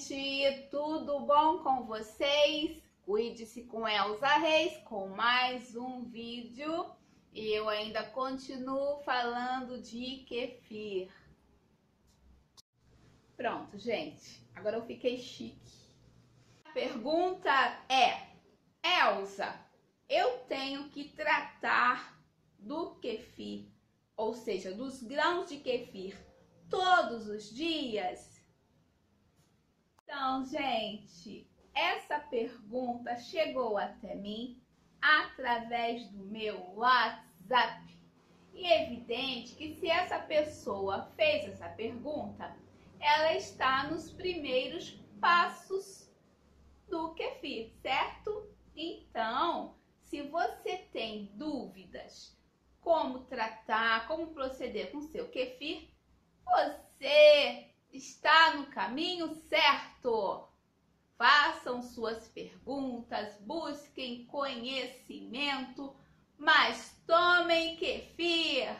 gente, tudo bom com vocês? Cuide-se com Elza Reis com mais um vídeo e eu ainda continuo falando de kefir. Pronto, gente, agora eu fiquei chique. A pergunta é: Elza, eu tenho que tratar do kefir, ou seja, dos grãos de kefir, todos os dias? Então, gente, essa pergunta chegou até mim através do meu WhatsApp. E é evidente que se essa pessoa fez essa pergunta, ela está nos primeiros passos do kefir, certo? Então, se você tem dúvidas como tratar, como proceder com seu kefir, você está no caminho certo. Façam suas perguntas, busquem conhecimento, mas tomem kefir.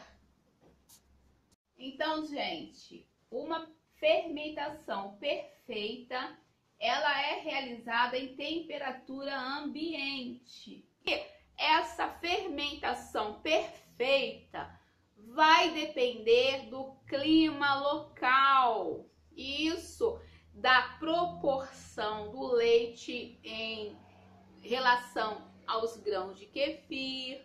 Então, gente, uma fermentação perfeita, ela é realizada em temperatura ambiente. E essa fermentação perfeita vai depender do clima local. Isso, da proporção do leite em relação aos grãos de kefir,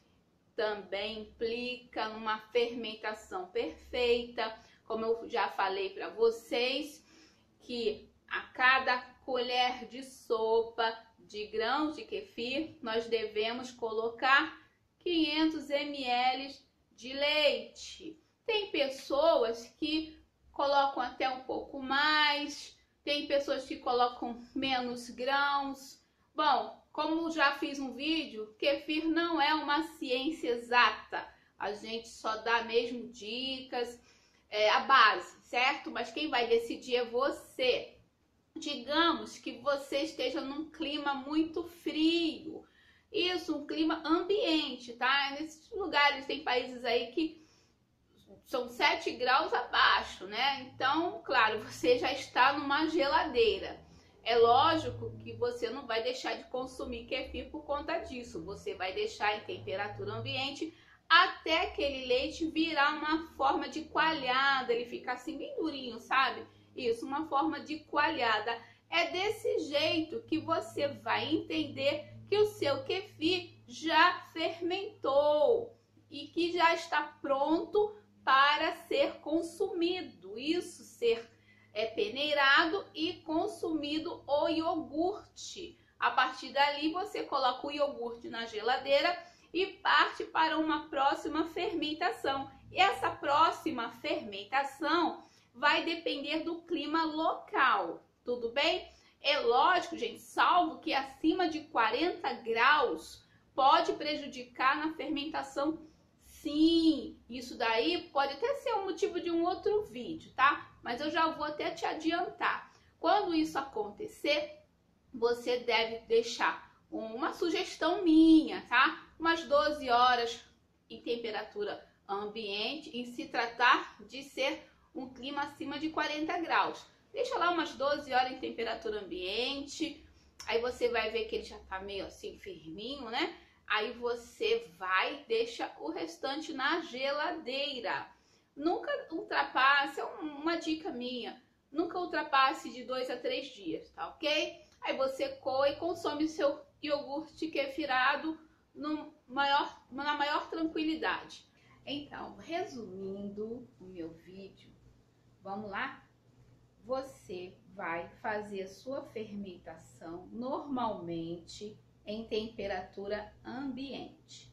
também implica numa fermentação perfeita. Como eu já falei para vocês, que a cada colher de sopa de grãos de kefir, nós devemos colocar 500 ml de leite. Tem pessoas que colocam até um pouco mais, tem pessoas que colocam menos grãos. Bom, como já fiz um vídeo, kefir não é uma ciência exata. A gente só dá mesmo dicas, a base, certo? Mas quem vai decidir é você. Digamos que você esteja num clima muito frio. Isso, um clima ambiente, tá? Nesses lugares, tem países aí que são 7 graus abaixo, né? Então, claro, você já está numa geladeira. É lógico que você não vai deixar de consumir kefir por conta disso. Você vai deixar em temperatura ambiente até aquele leite virar uma forma de coalhada, ele fica assim bem durinho, sabe? Isso, uma forma de coalhada. É desse jeito que você vai entender que o seu kefir já fermentou e que já está pronto para ser consumido. Isso, ser peneirado e consumido o iogurte. A partir dali você coloca o iogurte na geladeira e parte para uma próxima fermentação. E essa próxima fermentação vai depender do clima local, tudo bem? É lógico, gente, salvo que acima de 40 graus pode prejudicar na fermentação. Sim, isso daí pode até ser um motivo de um outro vídeo, tá? Mas eu já vou até te adiantar. Quando isso acontecer, você deve deixar uma sugestão minha, tá? Umas 12 horas em temperatura ambiente, em se tratar de ser um clima acima de 40 graus. Deixa lá umas 12 horas em temperatura ambiente, aí você vai ver que ele já tá meio assim firminho, né? Aí você vai, deixa o restante na geladeira. Nunca ultrapasse, é uma dica minha, nunca ultrapasse de 2 a 3 dias, tá ok? Aí você coa e consome seu iogurte kefirado na maior tranquilidade. Então, resumindo o meu vídeo, vamos lá? Você vai fazer a sua fermentação normalmente em temperatura ambiente.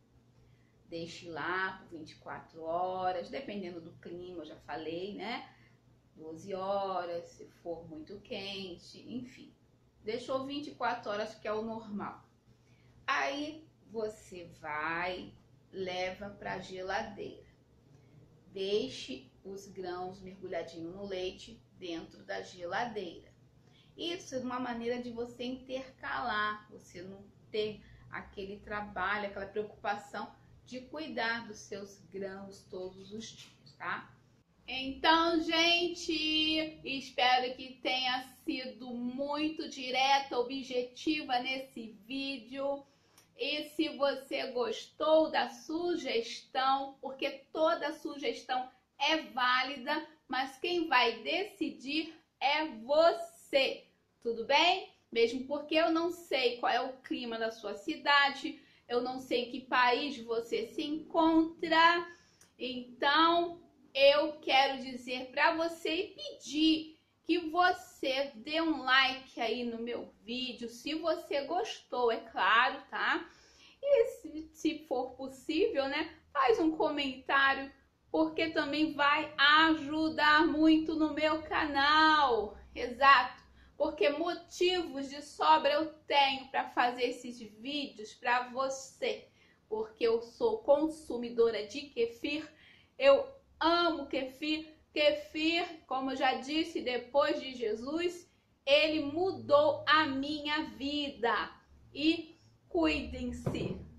Deixe lá por 24 horas, dependendo do clima, eu já falei, né? 12 horas, se for muito quente, enfim. Deixou 24 horas, que é o normal. Aí você vai, leva para a geladeira. Deixe os grãos mergulhadinhos no leite dentro da geladeira. Isso é uma maneira de você intercalar, você não ter aquele trabalho, aquela preocupação de cuidar dos seus grãos todos os dias, tá? Então, gente, espero que tenha sido muito direta, objetiva nesse vídeo. E se você gostou da sugestão, porque toda sugestão é válida, mas quem vai decidir é você, tudo bem? Mesmo porque eu não sei qual é o clima da sua cidade, eu não sei em que país você se encontra, então eu quero dizer para você e pedir que você dê um like aí no meu vídeo, se você gostou, é claro, tá? E se for possível, né, faz um comentário, porque também vai ajudar muito no meu canal. Exato, porque motivos de sobra eu tenho para fazer esses vídeos para você, porque eu sou consumidora de kefir, eu amo kefir. Kefir, como eu já disse, depois de Jesus, ele mudou a minha vida. E cuidem-se.